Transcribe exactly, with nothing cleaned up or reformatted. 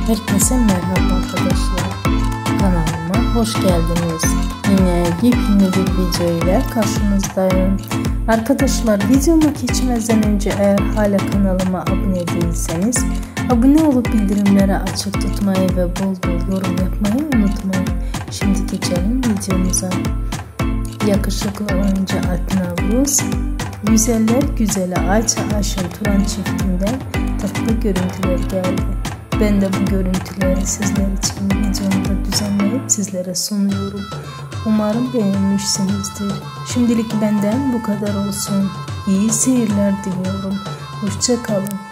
Herkese merhaba arkadaşlar. Kanalıma hoş geldiniz. Yine yepyeni bir video ile karşınızdayım. Arkadaşlar, videoma geçmeden önce eğer hala kanalıma abone değilseniz abone olup bildirimleri açık tutmayı ve bol bol yorum yapmayı unutmayın. Şimdi geçelim videomuza. Yakışıklı oyuncu Alp Navruz, güzeller güzeli Ayça Ayşen Turan çiftinden tatlı görüntüler geldi. Ben de bu görüntüleri sizler için videomda düzenleyip sizlere sunuyorum. Umarım beğenmişsinizdir. Şimdilik benden bu kadar olsun. İyi seyirler diliyorum. Hoşça kalın.